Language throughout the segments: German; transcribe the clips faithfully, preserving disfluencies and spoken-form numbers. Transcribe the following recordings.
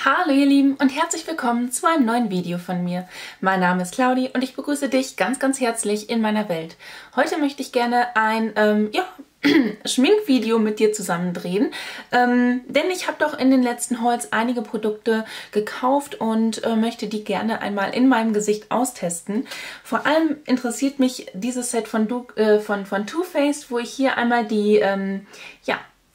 Hallo ihr Lieben und herzlich willkommen zu einem neuen Video von mir. Mein Name ist Claudi und ich begrüße dich ganz, ganz herzlich in meiner Welt. Heute möchte ich gerne ein ähm, ja, Schminkvideo mit dir zusammen drehen, ähm, denn ich habe doch in den letzten Hauls einige Produkte gekauft und äh, möchte die gerne einmal in meinem Gesicht austesten. Vor allem interessiert mich dieses Set von, du äh, von, von Too Faced, wo ich hier einmal die ähm, ja,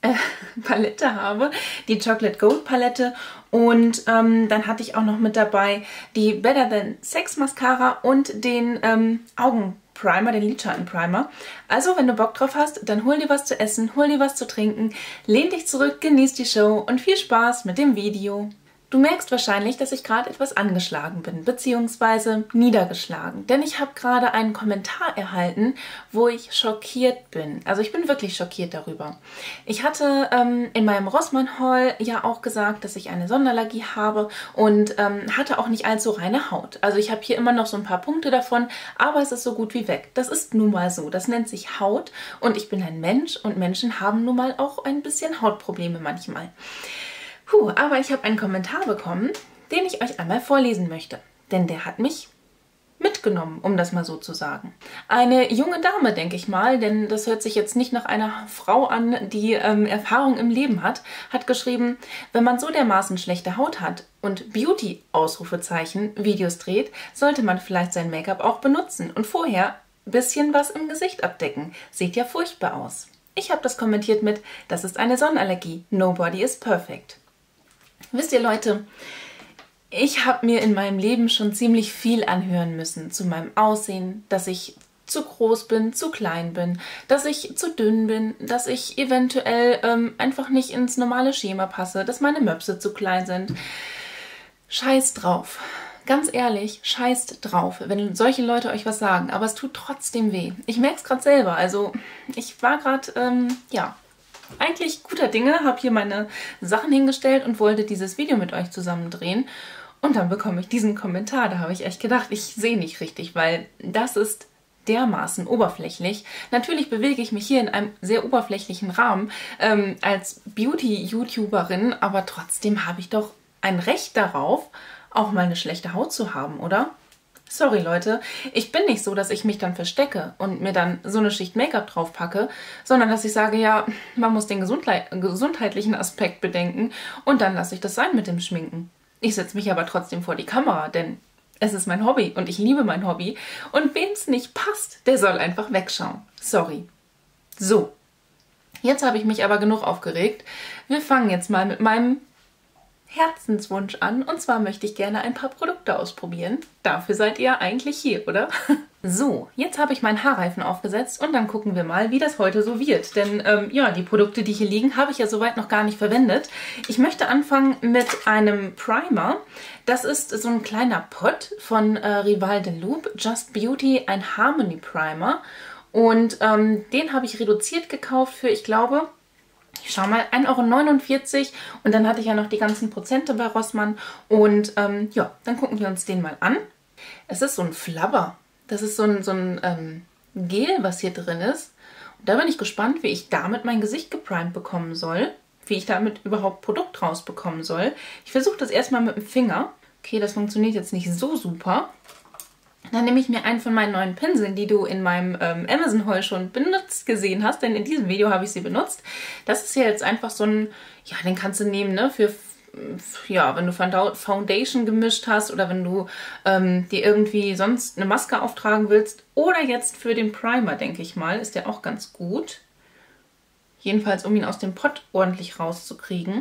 Palette habe, die Chocolate Gold Palette, und ähm, dann hatte ich auch noch mit dabei die Better Than Sex Mascara und den ähm, Augenprimer, den Lidschattenprimer. Also wenn du Bock drauf hast, dann hol dir was zu essen, hol dir was zu trinken, lehn dich zurück, genieß die Show und viel Spaß mit dem Video. Du merkst wahrscheinlich, dass ich gerade etwas angeschlagen bin, beziehungsweise niedergeschlagen. Denn ich habe gerade einen Kommentar erhalten, wo ich schockiert bin. Also ich bin wirklich schockiert darüber. Ich hatte ähm, in meinem Rossmann-Haul ja auch gesagt, dass ich eine Sonnenallergie habe und ähm, hatte auch nicht allzu reine Haut. Also ich habe hier immer noch so ein paar Punkte davon, aber es ist so gut wie weg. Das ist nun mal so. Das nennt sich Haut und ich bin ein Mensch und Menschen haben nun mal auch ein bisschen Hautprobleme manchmal. Puh, aber ich habe einen Kommentar bekommen, den ich euch einmal vorlesen möchte. Denn der hat mich mitgenommen, um das mal so zu sagen. Eine junge Dame, denke ich mal, denn das hört sich jetzt nicht nach einer Frau an, die ähm, Erfahrung im Leben hat, hat geschrieben, wenn man so dermaßen schlechte Haut hat und Beauty-Ausrufezeichen Videos dreht, sollte man vielleicht sein Make-up auch benutzen und vorher ein bisschen was im Gesicht abdecken. Sieht ja furchtbar aus. Ich habe das kommentiert mit, das ist eine Sonnenallergie. Nobody is perfect. Wisst ihr Leute, ich habe mir in meinem Leben schon ziemlich viel anhören müssen zu meinem Aussehen, dass ich zu groß bin, zu klein bin, dass ich zu dünn bin, dass ich eventuell ähm, einfach nicht ins normale Schema passe, dass meine Möpse zu klein sind. Scheiß drauf. Ganz ehrlich, scheißt drauf, wenn solche Leute euch was sagen, aber es tut trotzdem weh. Ich merke es gerade selber, also ich war gerade, ähm, ja, eigentlich guter Dinge, habe hier meine Sachen hingestellt und wollte dieses Video mit euch zusammen drehen. Und dann bekomme ich diesen Kommentar. Da habe ich echt gedacht, ich sehe nicht richtig, weil das ist dermaßen oberflächlich. Natürlich bewege ich mich hier in einem sehr oberflächlichen Rahmen ähm, als Beauty-YouTuberin, aber trotzdem habe ich doch ein Recht darauf, auch mal eine schlechte Haut zu haben, oder? Sorry Leute, ich bin nicht so, dass ich mich dann verstecke und mir dann so eine Schicht Make-up drauf packe, sondern dass ich sage, ja, man muss den gesundheitlichen Aspekt bedenken und dann lasse ich das sein mit dem Schminken. Ich setze mich aber trotzdem vor die Kamera, denn es ist mein Hobby und ich liebe mein Hobby und wem es nicht passt, der soll einfach wegschauen. Sorry. So, jetzt habe ich mich aber genug aufgeregt. Wir fangen jetzt mal mit meinem Herzenswunsch an, und zwar möchte ich gerne ein paar Produkte ausprobieren. Dafür seid ihr eigentlich hier, oder? So, jetzt habe ich meinen Haarreifen aufgesetzt und dann gucken wir mal, wie das heute so wird. Denn ähm, ja, die Produkte, die hier liegen, habe ich ja soweit noch gar nicht verwendet. Ich möchte anfangen mit einem Primer. Das ist so ein kleiner Pot von äh, Rival de Loop, Just Beauty, ein Harmony Primer. Und ähm, den habe ich reduziert gekauft für, ich glaube, ich schau mal, ein Euro neunundvierzig, und dann hatte ich ja noch die ganzen Prozente bei Rossmann und ähm, ja, dann gucken wir uns den mal an. Es ist so ein Flabber, das ist so ein, so ein ähm, Gel, was hier drin ist, und da bin ich gespannt, wie ich damit mein Gesicht geprimed bekommen soll, wie ich damit überhaupt Produkt rausbekommen soll. Ich versuche das erstmal mit dem Finger. Okay, das funktioniert jetzt nicht so super. Dann nehme ich mir einen von meinen neuen Pinseln, die du in meinem ähm, Amazon-Haul schon benutzt gesehen hast, denn in diesem Video habe ich sie benutzt. Das ist ja jetzt einfach so ein, ja, den kannst du nehmen, ne, für, ja, wenn du Foundation gemischt hast oder wenn du ähm, dir irgendwie sonst eine Maske auftragen willst. Oder jetzt für den Primer, denke ich mal, ist der auch ganz gut. Jedenfalls, um ihn aus dem Pot ordentlich rauszukriegen.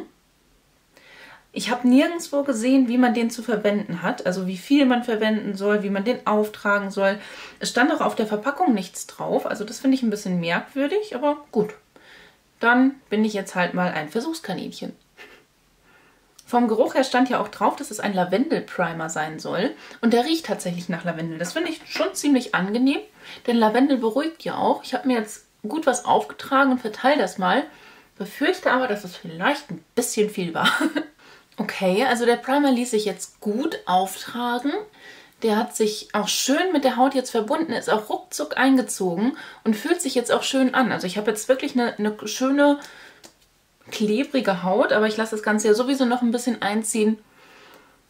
Ich habe nirgendwo gesehen, wie man den zu verwenden hat, also wie viel man verwenden soll, wie man den auftragen soll. Es stand auch auf der Verpackung nichts drauf, also das finde ich ein bisschen merkwürdig, aber gut. Dann bin ich jetzt halt mal ein Versuchskaninchen. Vom Geruch her stand ja auch drauf, dass es ein Lavendel-Primer sein soll, und der riecht tatsächlich nach Lavendel. Das finde ich schon ziemlich angenehm, denn Lavendel beruhigt ja auch. Ich habe mir jetzt gut was aufgetragen und verteile das mal, befürchte aber, dass es vielleicht ein bisschen viel war. Okay, also der Primer ließ sich jetzt gut auftragen. Der hat sich auch schön mit der Haut jetzt verbunden, ist auch ruckzuck eingezogen und fühlt sich jetzt auch schön an. Also ich habe jetzt wirklich eine, eine schöne klebrige Haut, aber ich lasse das Ganze ja sowieso noch ein bisschen einziehen.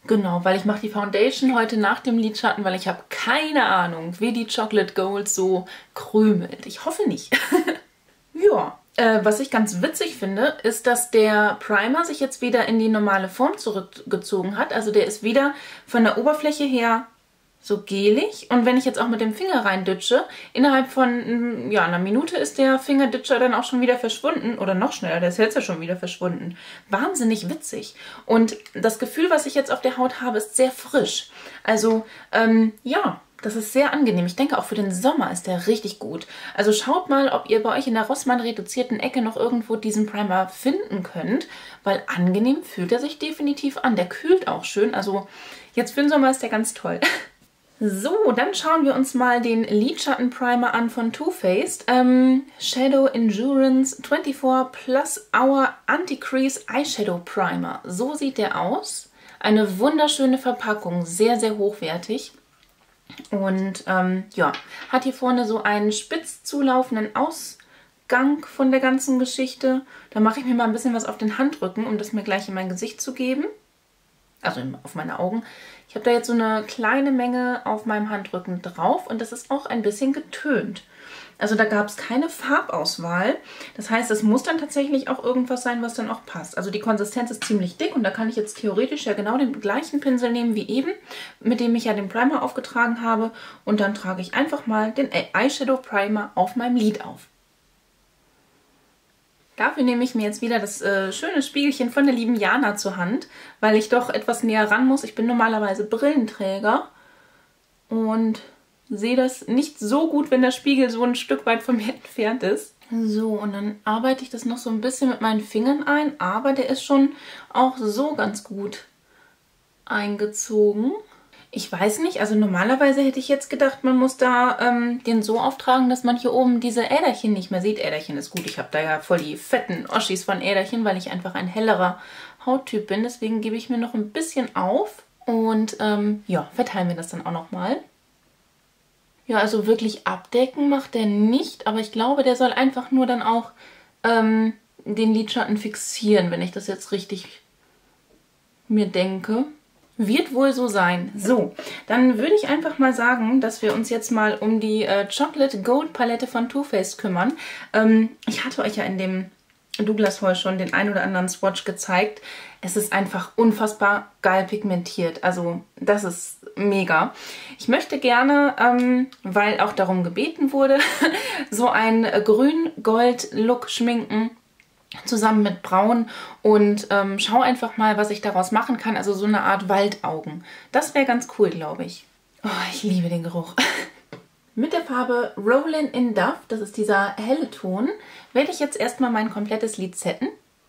Genau, weil ich mache die Foundation heute nach dem Lidschatten, weil ich habe keine Ahnung, wie die Chocolate Gold so krümelt. Ich hoffe nicht. Ja, äh, was ich ganz witzig finde, ist, dass der Primer sich jetzt wieder in die normale Form zurückgezogen hat. Also der ist wieder von der Oberfläche her so gelig. Und wenn ich jetzt auch mit dem Finger reindütsche, innerhalb von ja, einer Minute ist der Fingerditscher dann auch schon wieder verschwunden. Oder noch schneller, der ist jetzt ja schon wieder verschwunden. Wahnsinnig witzig. Und das Gefühl, was ich jetzt auf der Haut habe, ist sehr frisch. Also, ähm, ja, das ist sehr angenehm. Ich denke, auch für den Sommer ist der richtig gut. Also schaut mal, ob ihr bei euch in der Rossmann reduzierten Ecke noch irgendwo diesen Primer finden könnt. Weil angenehm fühlt er sich definitiv an. Der kühlt auch schön. Also jetzt für den Sommer ist der ganz toll. So, dann schauen wir uns mal den Lidschatten-Primer an von Too Faced. Ähm, Shadow Endurance vierundzwanzig Plus Hour Anti-Crease Eyeshadow Primer. So sieht der aus. Eine wunderschöne Verpackung, sehr, sehr hochwertig. Und ähm, ja, hat hier vorne so einen spitz zulaufenden Ausgang von der ganzen Geschichte. Da mache ich mir mal ein bisschen was auf den Handrücken, um das mir gleich in mein Gesicht zu geben. Also auf meine Augen. Ich habe da jetzt so eine kleine Menge auf meinem Handrücken drauf und das ist auch ein bisschen getönt. Also da gab es keine Farbauswahl. Das heißt, es muss dann tatsächlich auch irgendwas sein, was dann auch passt. Also die Konsistenz ist ziemlich dick und da kann ich jetzt theoretisch ja genau den gleichen Pinsel nehmen wie eben, mit dem ich ja den Primer aufgetragen habe. Und dann trage ich einfach mal den Eyeshadow Primer auf meinem Lid auf. Dafür nehme ich mir jetzt wieder das äh, schöne Spiegelchen von der lieben Jana zur Hand, weil ich doch etwas näher ran muss. Ich bin normalerweise Brillenträger und sehe das nicht so gut, wenn der Spiegel so ein Stück weit von mir entfernt ist. So, und dann arbeite ich das noch so ein bisschen mit meinen Fingern ein, aber der ist schon auch so ganz gut eingezogen. Ich weiß nicht, also normalerweise hätte ich jetzt gedacht, man muss da ähm, den so auftragen, dass man hier oben diese Äderchen nicht mehr sieht. Äderchen ist gut, ich habe da ja voll die fetten Oschis von Äderchen, weil ich einfach ein hellerer Hauttyp bin. Deswegen gebe ich mir noch ein bisschen auf und ähm, ja, verteilen wir das dann auch nochmal. Ja, also wirklich abdecken macht der nicht, aber ich glaube, der soll einfach nur dann auch ähm, den Lidschatten fixieren, wenn ich das jetzt richtig mir denke. Wird wohl so sein. So, dann würde ich einfach mal sagen, dass wir uns jetzt mal um die äh, Chocolate Gold Palette von Too Faced kümmern. Ähm, ich hatte euch ja in dem Douglas Haul schon den ein oder anderen Swatch gezeigt. Es ist einfach unfassbar geil pigmentiert. Also das ist mega. Ich möchte gerne, ähm, weil auch darum gebeten wurde, so einen Grün-Gold-Look schminken. Zusammen mit Braun und ähm, schau einfach mal, was ich daraus machen kann. Also so eine Art Waldaugen. Das wäre ganz cool, glaube ich. Oh, ich liebe den Geruch. Mit der Farbe Rollin' in Duff, das ist dieser helle Ton, werde ich jetzt erstmal mein komplettes Lid setten.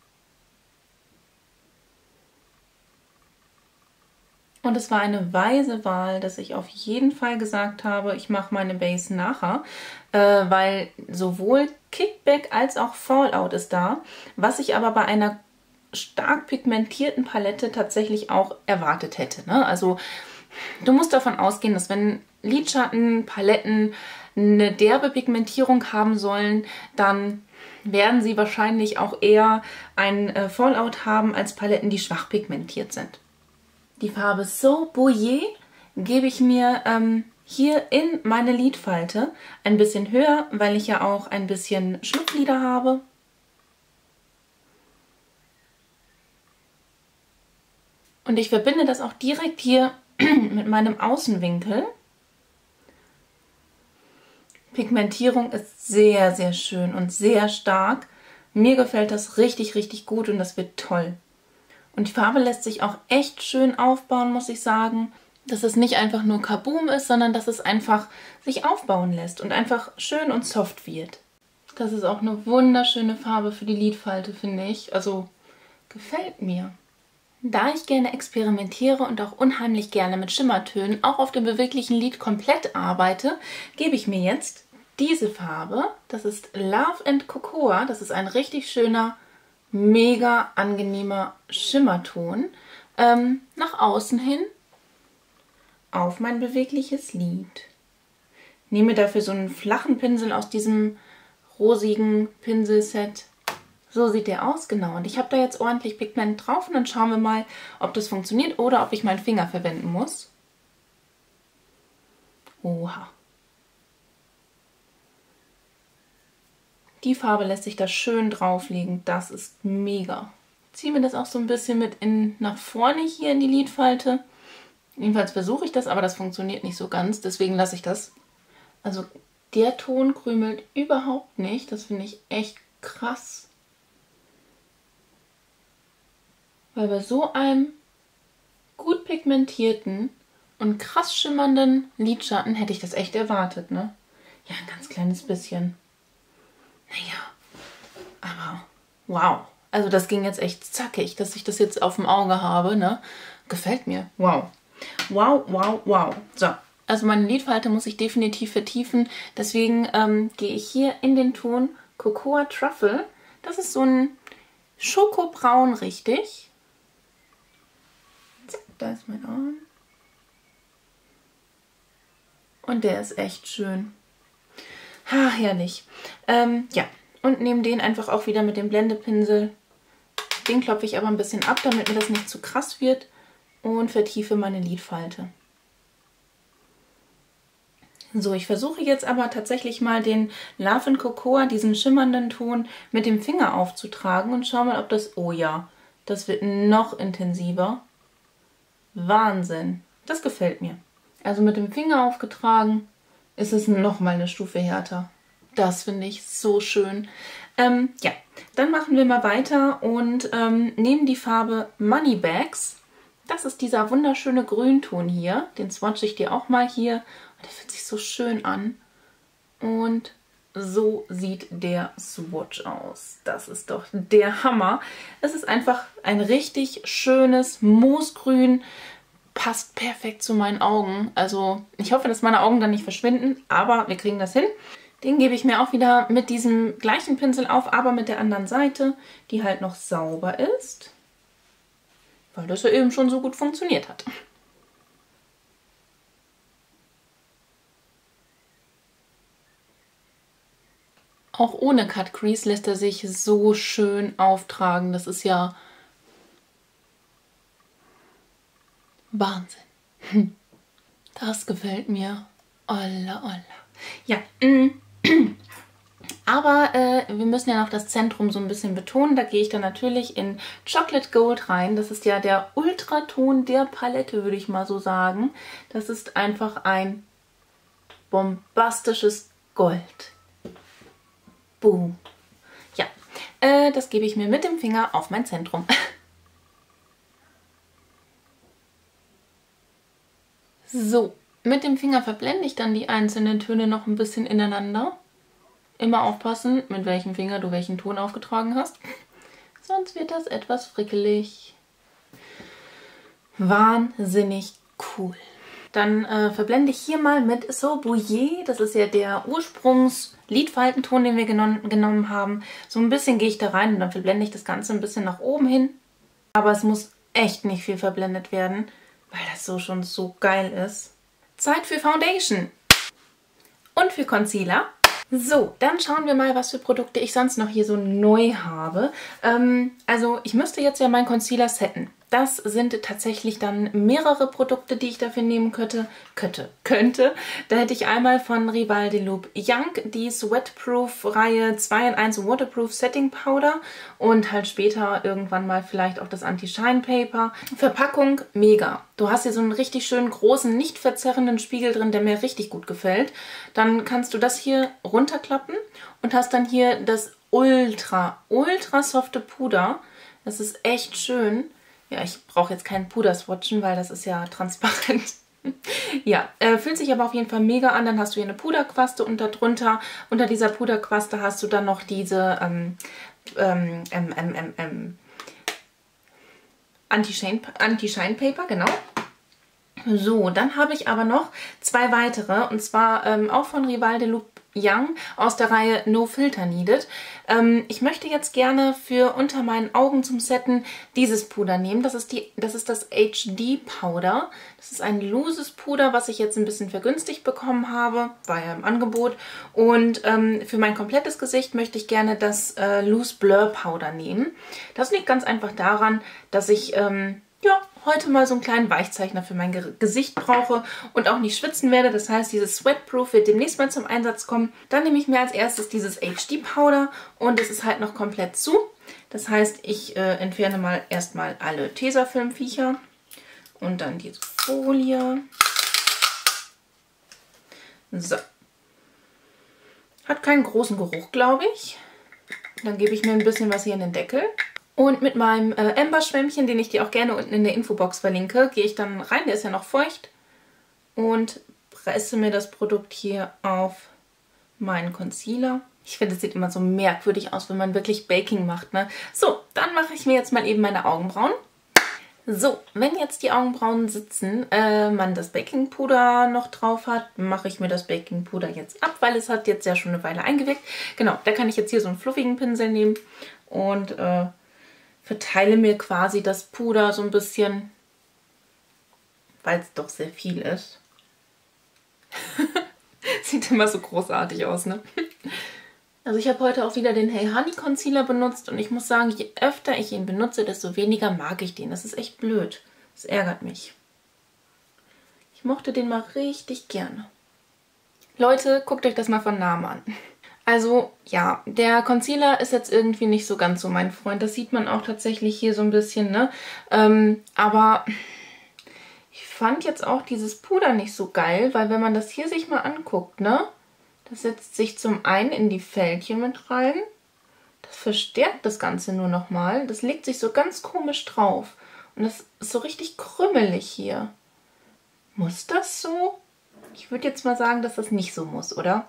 Und es war eine weise Wahl, dass ich auf jeden Fall gesagt habe, ich mache meine Base nachher, äh, weil sowohl Kickback als auch Fallout ist da, was ich aber bei einer stark pigmentierten Palette tatsächlich auch erwartet hätte. Ne? Also du musst davon ausgehen, dass wenn Lidschatten, Paletten eine derbe Pigmentierung haben sollen, dann werden sie wahrscheinlich auch eher ein äh, Fallout haben als Paletten, die schwach pigmentiert sind. Die Farbe So Bouillet gebe ich mir ähm, hier in meine Lidfalte ein bisschen höher, weil ich ja auch ein bisschen Schlupflider habe. Und ich verbinde das auch direkt hier mit meinem Außenwinkel. Pigmentierung ist sehr, sehr schön und sehr stark. Mir gefällt das richtig, richtig gut und das wird toll. Und die Farbe lässt sich auch echt schön aufbauen, muss ich sagen. Dass es nicht einfach nur Kaboom ist, sondern dass es einfach sich aufbauen lässt und einfach schön und soft wird. Das ist auch eine wunderschöne Farbe für die Lidfalte, finde ich. Also gefällt mir. Da ich gerne experimentiere und auch unheimlich gerne mit Schimmertönen auch auf dem beweglichen Lid komplett arbeite, gebe ich mir jetzt diese Farbe. Das ist Love and Cocoa. Das ist ein richtig schöner, mega angenehmer Schimmerton. Ähm, nach außen hin auf mein bewegliches Lid. Nehme dafür so einen flachen Pinsel aus diesem rosigen Pinselset. So sieht der aus, genau. Und ich habe da jetzt ordentlich Pigment drauf und dann schauen wir mal, ob das funktioniert oder ob ich meinen Finger verwenden muss. Oha. Die Farbe lässt sich da schön drauflegen. Das ist mega. Ich ziehe mir das auch so ein bisschen mit in, nach vorne hier in die Lidfalte. Jedenfalls versuche ich das, aber das funktioniert nicht so ganz. Deswegen lasse ich das. Also der Ton krümelt überhaupt nicht. Das finde ich echt krass. Weil bei so einem gut pigmentierten und krass schimmernden Lidschatten hätte ich das echt erwartet, ne? Ja, ein ganz kleines bisschen. Naja, aber wow. Also das ging jetzt echt zackig, dass ich das jetzt auf dem Auge habe, ne? Gefällt mir. Wow. Wow, wow, wow. So, also meine Lidfalte muss ich definitiv vertiefen. Deswegen ähm, gehe ich hier in den Ton Cocoa Truffle. Das ist so ein Schokobraun, richtig. Zack, da ist mein Arm. Und der ist echt schön. Ha, herrlich. Ähm, ja, und nehme den einfach auch wieder mit dem Blendepinsel. Den klopfe ich aber ein bisschen ab, damit mir das nicht zu krass wird. Und vertiefe meine Lidfalte. So, ich versuche jetzt aber tatsächlich mal den Love and Cocoa, diesen schimmernden Ton, mit dem Finger aufzutragen. Und schau mal, ob das... Oh ja, das wird noch intensiver. Wahnsinn. Das gefällt mir. Also mit dem Finger aufgetragen ist es nochmal eine Stufe härter. Das finde ich so schön. Ähm, ja, dann machen wir mal weiter und ähm, nehmen die Farbe Moneybags. Das ist dieser wunderschöne Grünton hier. Den swatche ich dir auch mal hier. Der fühlt sich so schön an. Und so sieht der Swatch aus. Das ist doch der Hammer. Es ist einfach ein richtig schönes Moosgrün. Passt perfekt zu meinen Augen. Also ich hoffe, dass meine Augen dann nicht verschwinden, aber wir kriegen das hin. Den gebe ich mir auch wieder mit diesem gleichen Pinsel auf, aber mit der anderen Seite, die halt noch sauber ist. Weil das ja eben schon so gut funktioniert hat. Auch ohne Cut Crease lässt er sich so schön auftragen. Das ist ja Wahnsinn. Das gefällt mir. Alla, alla. Ja, aber äh, wir müssen ja noch das Zentrum so ein bisschen betonen. Da gehe ich dann natürlich in Chocolate Gold rein. Das ist ja der Ultraton der Palette, würde ich mal so sagen. Das ist einfach ein bombastisches Gold. Boom. Ja, äh, das gebe ich mir mit dem Finger auf mein Zentrum. So, mit dem Finger verblende ich dann die einzelnen Töne noch ein bisschen ineinander. Immer aufpassen, mit welchem Finger du welchen Ton aufgetragen hast. Sonst wird das etwas frickelig. Wahnsinnig cool. Dann äh, verblende ich hier mal mit So Bouillet. Das ist ja der Ursprungs-Lidfaltenton, den wir genommen, genommen haben. So ein bisschen gehe ich da rein und dann verblende ich das Ganze ein bisschen nach oben hin. Aber es muss echt nicht viel verblendet werden, weil das so schon so geil ist. Zeit für Foundation und für Concealer. So, dann schauen wir mal, was für Produkte ich sonst noch hier so neu habe. Ähm, also ich müsste jetzt ja meinen Concealer setten. Das sind tatsächlich dann mehrere Produkte, die ich dafür nehmen könnte. Könnte, könnte. Da hätte ich einmal von Rival de Loop Young die Sweatproof-Reihe zwei in eins Waterproof Setting Powder und halt später irgendwann mal vielleicht auch das Anti-Shine Paper. Verpackung mega. Du hast hier so einen richtig schönen großen, nicht verzerrenden Spiegel drin, der mir richtig gut gefällt. Dann kannst du das hier runterklappen und hast dann hier das ultra, ultra softe Puder. Das ist echt schön. Ja, ich brauche jetzt keinen Puder-Swatchen, weil das ist ja transparent. Ja, äh, fühlt sich aber auf jeden Fall mega an. Dann hast du hier eine Puderquaste und darunter, unter dieser Puderquaste hast du dann noch diese ähm, ähm, ähm, ähm, ähm, Anti-Shine Anti-Shine Paper, genau. So, dann habe ich aber noch zwei weitere und zwar ähm, auch von Rival de Loop Young aus der Reihe No Filter Needed. Ähm, ich möchte jetzt gerne für unter meinen Augen zum Setten dieses Puder nehmen. Das ist, die, das, ist das H D Powder. Das ist ein loses Puder, was ich jetzt ein bisschen vergünstigt bekommen habe. War ja im Angebot. Und ähm, für mein komplettes Gesicht möchte ich gerne das äh, Loose Blur Powder nehmen. Das liegt ganz einfach daran, dass ich ähm, ja, heute mal so einen kleinen Weichzeichner für mein Ge Gesicht brauche und auch nicht schwitzen werde. Das heißt, dieses Sweatproof wird demnächst mal zum Einsatz kommen. Dann nehme ich mir als erstes dieses H D Powder und es ist halt noch komplett zu. Das heißt, ich äh, entferne mal erstmal alle Tesafilm-Viecher und dann diese Folie. So. Hat keinen großen Geruch, glaube ich. Dann gebe ich mir ein bisschen was hier in den Deckel. Und mit meinem äh, Amber-Schwämmchen, den ich dir auch gerne unten in der Infobox verlinke, gehe ich dann rein, der ist ja noch feucht, und presse mir das Produkt hier auf meinen Concealer. Ich finde, es sieht immer so merkwürdig aus, wenn man wirklich Baking macht, ne? So, dann mache ich mir jetzt mal eben meine Augenbrauen. So, wenn jetzt die Augenbrauen sitzen, äh, man das Bakingpuder noch drauf hat, mache ich mir das Bakingpuder jetzt ab, weil es hat jetzt ja schon eine Weile eingewirkt. Genau, da kann ich jetzt hier so einen fluffigen Pinsel nehmen und äh, verteile mir quasi das Puder so ein bisschen, weil es doch sehr viel ist. Sieht immer so großartig aus, ne? Also ich habe heute auch wieder den Hey Honey Concealer benutzt und ich muss sagen, je öfter ich ihn benutze, desto weniger mag ich den. Das ist echt blöd. Das ärgert mich. Ich mochte den mal richtig gerne. Leute, guckt euch das mal von nahem an. Also ja, der Concealer ist jetzt irgendwie nicht so ganz so mein Freund. Das sieht man auch tatsächlich hier so ein bisschen, ne? Ähm, aber ich fand jetzt auch dieses Puder nicht so geil, weil wenn man das hier sich mal anguckt, ne? Das setzt sich zum einen in die Fältchen mit rein. Das verstärkt das Ganze nur nochmal. Das legt sich so ganz komisch drauf. Und das ist so richtig krümmelig hier. Muss das so? Ich würde jetzt mal sagen, dass das nicht so muss, oder?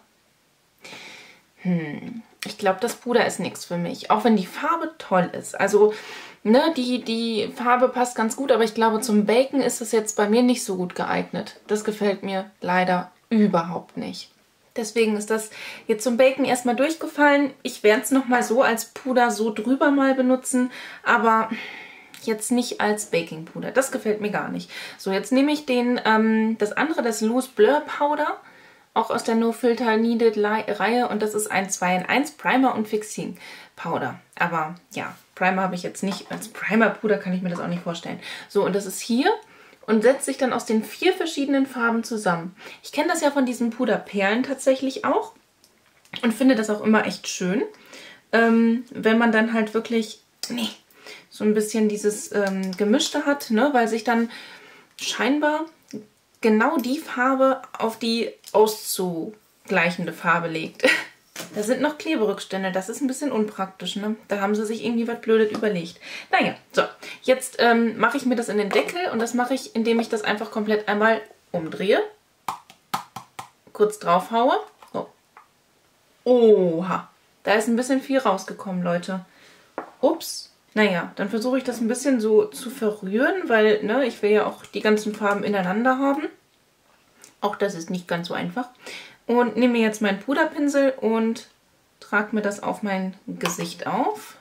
Hm, ich glaube, das Puder ist nichts für mich. Auch wenn die Farbe toll ist. Also, ne, die, die Farbe passt ganz gut, aber ich glaube, zum Baken ist das jetzt bei mir nicht so gut geeignet. Das gefällt mir leider überhaupt nicht. Deswegen ist das jetzt zum Baken erstmal durchgefallen. Ich werde es nochmal so als Puder so drüber mal benutzen, aber jetzt nicht als Baking-Puder. Das gefällt mir gar nicht. So, jetzt nehme ich den, ähm, das andere, das Loose Blur Powder, auch aus der No Filter Needed Reihe, und das ist ein zwei in eins Primer und Fixing Powder. Aber ja, Primer habe ich jetzt nicht. Als Primer-Puder kann ich mir das auch nicht vorstellen. So, und das ist hier und setzt sich dann aus den vier verschiedenen Farben zusammen. Ich kenne das ja von diesen Puderperlen tatsächlich auch und finde das auch immer echt schön, ähm, wenn man dann halt wirklich nee, so ein bisschen dieses ähm, Gemischte hat, ne, weil sich dann scheinbar genau die Farbe auf die auszugleichende Farbe legt. Da sind noch Kleberückstände, das ist ein bisschen unpraktisch, ne? Da haben sie sich irgendwie was Blödes überlegt. Naja, so, jetzt ähm, mache ich mir das in den Deckel und das mache ich, indem ich das einfach komplett einmal umdrehe. Kurz drauf haue. So. Oha, da ist ein bisschen viel rausgekommen, Leute. Ups. Naja, dann versuche ich das ein bisschen so zu verrühren, weil, ne, ich will ja auch die ganzen Farben ineinander haben. Auch das ist nicht ganz so einfach. Und nehme mir jetzt meinen Puderpinsel und trage mir das auf mein Gesicht auf.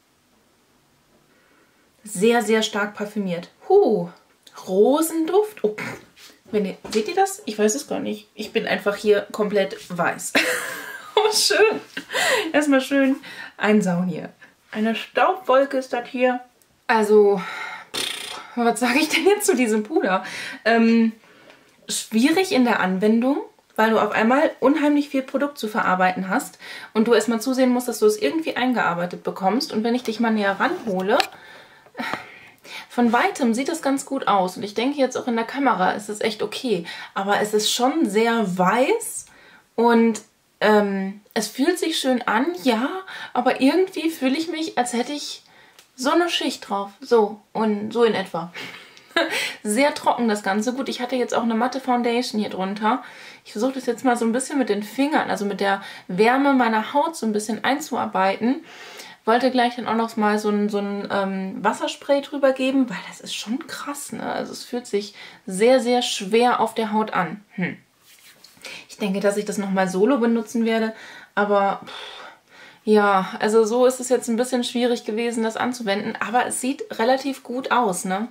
Sehr, sehr stark parfümiert. Huh, Rosenduft. Oh, wenn ihr, seht ihr das? Ich weiß es gar nicht. Ich bin einfach hier komplett weiß. Oh, schön. Erstmal schön einsaugen hier. Eine Staubwolke ist das hier. Also, was sage ich denn jetzt zu diesem Puder? Ähm, schwierig in der Anwendung, weil du auf einmal unheimlich viel Produkt zu verarbeiten hast und du erstmal zusehen musst, dass du es irgendwie eingearbeitet bekommst. Und wenn ich dich mal näher ranhole, von weitem sieht es ganz gut aus. Und ich denke jetzt auch in der Kamera ist es echt okay. Aber es ist schon sehr weiß und ähm, es fühlt sich schön an, ja, aber irgendwie fühle ich mich, als hätte ich so eine Schicht drauf. So, und so in etwa. Sehr trocken das Ganze. Gut, ich hatte jetzt auch eine matte Foundation hier drunter. Ich versuche das jetzt mal so ein bisschen mit den Fingern, also mit der Wärme meiner Haut so ein bisschen einzuarbeiten. Wollte gleich dann auch noch mal so ein, so ein ähm, Wasserspray drüber geben, weil das ist schon krass, ne? Also es fühlt sich sehr, sehr schwer auf der Haut an. Hm. Ich denke, dass ich das nochmal solo benutzen werde, aber pff, ja, also so ist es jetzt ein bisschen schwierig gewesen, das anzuwenden, aber es sieht relativ gut aus, ne?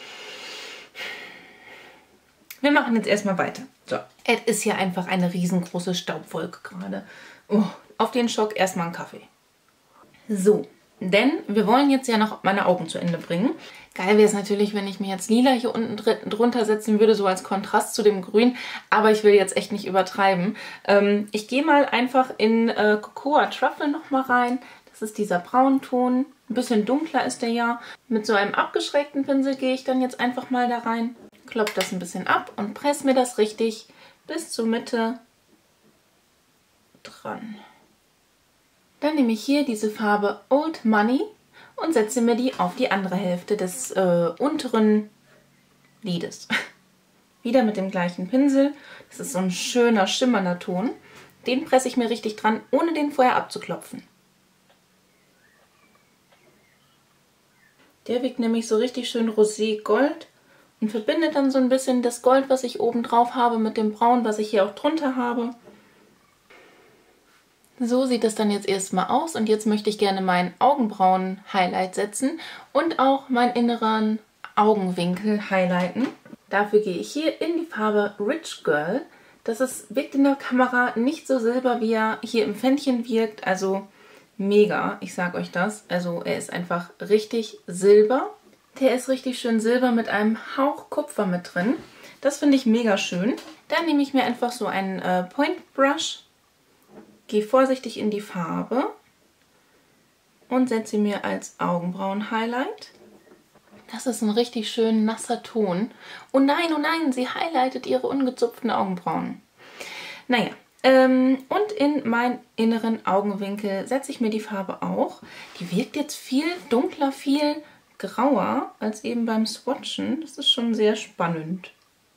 Wir machen jetzt erstmal weiter. So, es ist ja einfach eine riesengroße Staubwolke gerade. Oh, auf den Schock erstmal einen Kaffee. So, denn wir wollen jetzt ja noch meine Augen zu Ende bringen. Geil wäre es natürlich, wenn ich mir jetzt lila hier unten drunter setzen würde, so als Kontrast zu dem Grün. Aber ich will jetzt echt nicht übertreiben. Ähm, ich gehe mal einfach in äh, Cocoa Truffle nochmal rein. Das ist dieser Braunton. Ein bisschen dunkler ist der ja. Mit so einem abgeschrägten Pinsel gehe ich dann jetzt einfach mal da rein. Klopfe das ein bisschen ab und presse mir das richtig bis zur Mitte dran. Dann nehme ich hier diese Farbe Old Money und setze mir die auf die andere Hälfte des äh, unteren Lides. Wieder mit dem gleichen Pinsel. Das ist so ein schöner, schimmernder Ton. Den presse ich mir richtig dran, ohne den vorher abzuklopfen. Der wirkt nämlich so richtig schön rosé-gold und verbindet dann so ein bisschen das Gold, was ich oben drauf habe, mit dem Braun, was ich hier auch drunter habe. So sieht das dann jetzt erstmal aus und jetzt möchte ich gerne meinen Augenbrauen-Highlight setzen und auch meinen inneren Augenwinkel highlighten. Dafür gehe ich hier in die Farbe Rich Girl. Das ist, wirkt in der Kamera nicht so silber, wie er hier im Pfännchen wirkt. Also mega, ich sag euch das. Also er ist einfach richtig silber. Der ist richtig schön silber mit einem Hauch Kupfer mit drin. Das finde ich mega schön. Dann nehme ich mir einfach so einen äh, Point Brush, gehe vorsichtig in die Farbe und setze sie mir als Augenbrauen-Highlight. Das ist ein richtig schön nasser Ton. Oh nein, oh nein, sie highlightet ihre ungezupften Augenbrauen. Naja, ähm, und in meinen inneren Augenwinkel setze ich mir die Farbe auch. Die wirkt jetzt viel dunkler, viel grauer als eben beim Swatchen. Das ist schon sehr spannend.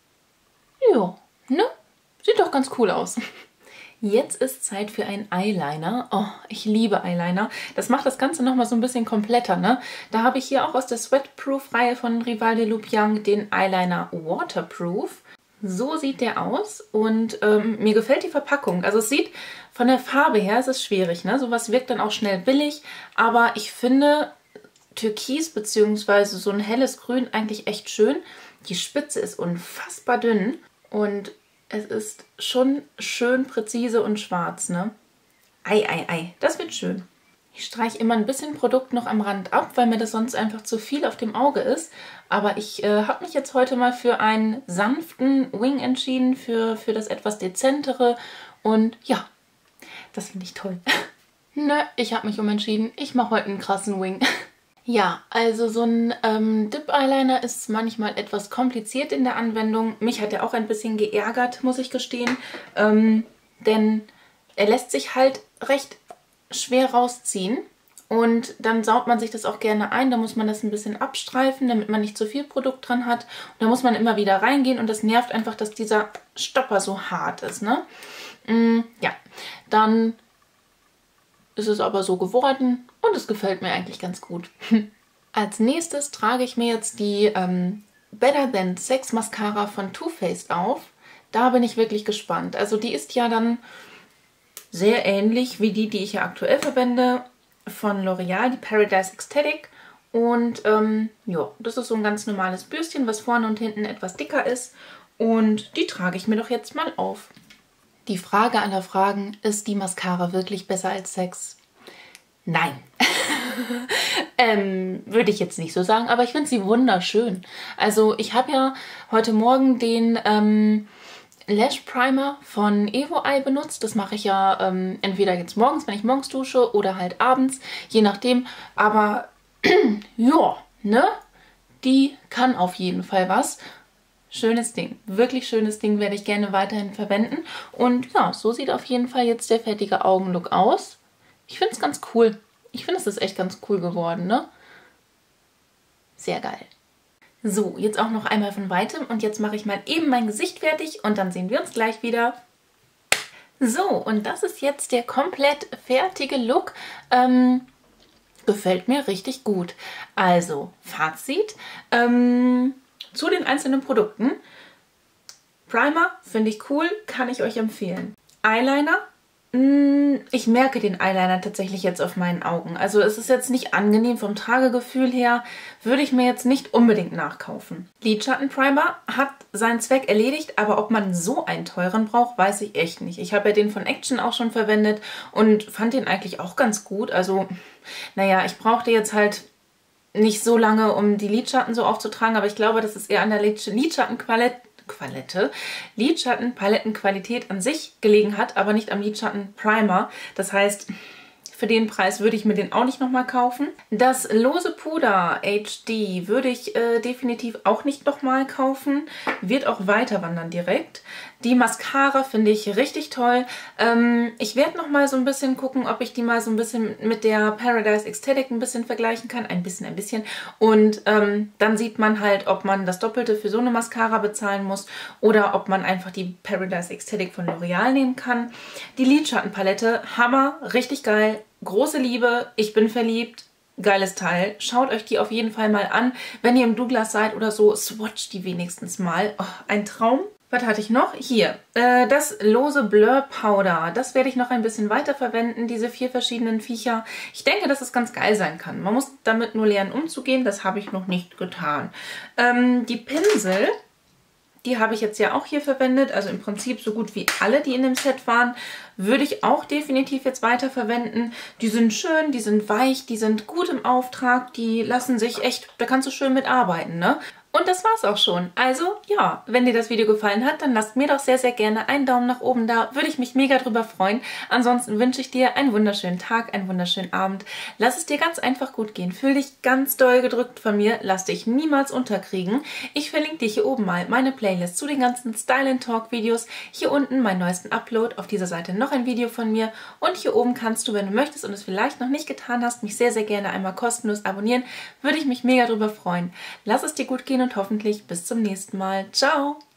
Ja, ne? Sieht doch ganz cool aus. Jetzt ist Zeit für einen Eyeliner. Oh, ich liebe Eyeliner. Das macht das Ganze nochmal so ein bisschen kompletter, ne? Da habe ich hier auch aus der Sweatproof-Reihe von Rival de Louboutin den Eyeliner Waterproof. So sieht der aus und ähm, mir gefällt die Verpackung. Also es sieht von der Farbe her, es ist schwierig, ne? Sowas wirkt dann auch schnell billig, aber ich finde Türkis bzw. so ein helles Grün eigentlich echt schön. Die Spitze ist unfassbar dünn und es ist schon schön präzise und schwarz, ne? Ei, ei, ei, das wird schön. Ich streiche immer ein bisschen Produkt noch am Rand ab, weil mir das sonst einfach zu viel auf dem Auge ist. Aber ich äh, habe mich jetzt heute mal für einen sanften Wing entschieden, für, für das etwas dezentere. Und ja, das finde ich toll. Nö, ich habe mich umentschieden. Ich mache heute einen krassen Wing. Ja, also so ein ähm, Dip-Eyeliner ist manchmal etwas kompliziert in der Anwendung. Mich hat er auch ein bisschen geärgert, muss ich gestehen. Ähm, denn er lässt sich halt recht schwer rausziehen. Und dann saugt man sich das auch gerne ein. Da muss man das ein bisschen abstreifen, damit man nicht zu viel Produkt dran hat. Und da muss man immer wieder reingehen. Und das nervt einfach, dass dieser Stopper so hart ist, ne? Mm, ja, dann ist es aber so geworden und es gefällt mir eigentlich ganz gut. Als nächstes trage ich mir jetzt die ähm, Better Than Sex Mascara von Too Faced auf. Da bin ich wirklich gespannt. Also die ist ja dann sehr ähnlich wie die, die ich ja aktuell verwende von L'Oreal, die Paradise Ecstatic. Und ähm, ja, das ist so ein ganz normales Bürstchen, was vorne und hinten etwas dicker ist. Und die trage ich mir doch jetzt mal auf. Die Frage aller Fragen, ist die Mascara wirklich besser als Sex? Nein. ähm, würde ich jetzt nicht so sagen, aber ich finde sie wunderschön. Also ich habe ja heute Morgen den ähm, Lash Primer von Evo Eye benutzt. Das mache ich ja ähm, entweder jetzt morgens, wenn ich morgens dusche, oder halt abends, je nachdem. Aber ja, ne? Die kann auf jeden Fall was. Schönes Ding, wirklich schönes Ding, werde ich gerne weiterhin verwenden. Und ja, so sieht auf jeden Fall jetzt der fertige Augenlook aus. Ich finde es ganz cool. Ich finde, es ist echt ganz cool geworden, ne? Sehr geil. So, jetzt auch noch einmal von weitem und jetzt mache ich mal eben mein Gesicht fertig und dann sehen wir uns gleich wieder. So, und das ist jetzt der komplett fertige Look. Ähm, gefällt mir richtig gut. Also, Fazit. Ähm... Zu den einzelnen Produkten. Primer finde ich cool, kann ich euch empfehlen. Eyeliner. Ich merke den Eyeliner tatsächlich jetzt auf meinen Augen. Also es ist jetzt nicht angenehm vom Tragegefühl her, würde ich mir jetzt nicht unbedingt nachkaufen. Lidschattenprimer hat seinen Zweck erledigt, aber ob man so einen teuren braucht, weiß ich echt nicht. Ich habe ja den von Action auch schon verwendet und fand den eigentlich auch ganz gut. Also, naja, ich brauchte jetzt halt nicht so lange, um die Lidschatten so aufzutragen, aber ich glaube, das ist eher an der Lidschattenqualität Qualette, Lidschattenpalettenqualität an sich gelegen hat, aber nicht am Lidschattenprimer. Das heißt, für den Preis würde ich mir den auch nicht nochmal kaufen. Das lose Puder H D würde ich äh, definitiv auch nicht nochmal kaufen. Wird auch weiter wandern direkt. Die Mascara finde ich richtig toll. Ähm, ich werde nochmal so ein bisschen gucken, ob ich die mal so ein bisschen mit der Paradise Ecstatic ein bisschen vergleichen kann. Ein bisschen, ein bisschen. Und ähm, dann sieht man halt, ob man das Doppelte für so eine Mascara bezahlen muss oder ob man einfach die Paradise Ecstatic von L'Oreal nehmen kann. Die Lidschattenpalette, Hammer, richtig geil. Große Liebe, ich bin verliebt, geiles Teil. Schaut euch die auf jeden Fall mal an. Wenn ihr im Douglas seid oder so, swatcht die wenigstens mal. Oh, ein Traum. Was hatte ich noch? Hier, äh, das lose Blur Powder. Das werde ich noch ein bisschen weiter verwenden, diese vier verschiedenen Viecher. Ich denke, dass es ganz geil sein kann. Man muss damit nur lernen umzugehen. Das habe ich noch nicht getan. Ähm, die Pinsel... Die habe ich jetzt ja auch hier verwendet, also im Prinzip so gut wie alle, die in dem Set waren, würde ich auch definitiv jetzt weiter verwenden. Die sind schön, die sind weich, die sind gut im Auftrag, die lassen sich echt, da kannst du schön mitarbeiten, ne? Und das war's auch schon. Also ja, wenn dir das Video gefallen hat, dann lasst mir doch sehr, sehr gerne einen Daumen nach oben da. Würde ich mich mega drüber freuen. Ansonsten wünsche ich dir einen wunderschönen Tag, einen wunderschönen Abend. Lass es dir ganz einfach gut gehen. Fühl dich ganz doll gedrückt von mir. Lass dich niemals unterkriegen. Ich verlinke dir hier oben mal meine Playlist zu den ganzen Style and Talk Videos. Hier unten meinen neuesten Upload. Auf dieser Seite noch ein Video von mir. Und hier oben kannst du, wenn du möchtest und es vielleicht noch nicht getan hast, mich sehr, sehr gerne einmal kostenlos abonnieren. Würde ich mich mega drüber freuen. Lass es dir gut gehen und hoffentlich bis zum nächsten Mal. Ciao!